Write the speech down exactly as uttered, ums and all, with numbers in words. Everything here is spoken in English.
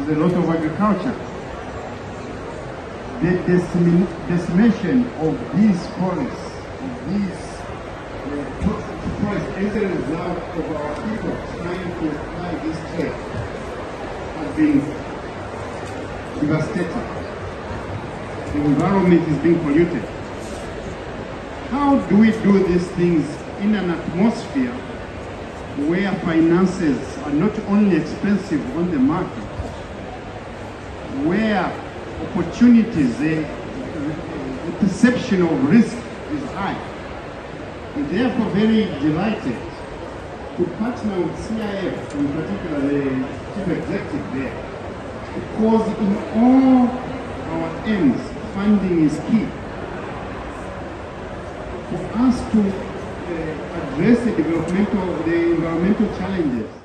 is a lot of agriculture. The decim decimation of these forests, of these uh, forests as a result of our people trying to apply this trade has been devastating. The environment is being polluted. How do we do these things in an atmosphere where finances are not only expensive on the market, where opportunities, the, the perception of risk is high? We're therefore very delighted to partner with C I F, in particular the chief executive there, because in all our aims, funding is key. For us to uh, address the developmental, the environmental challenges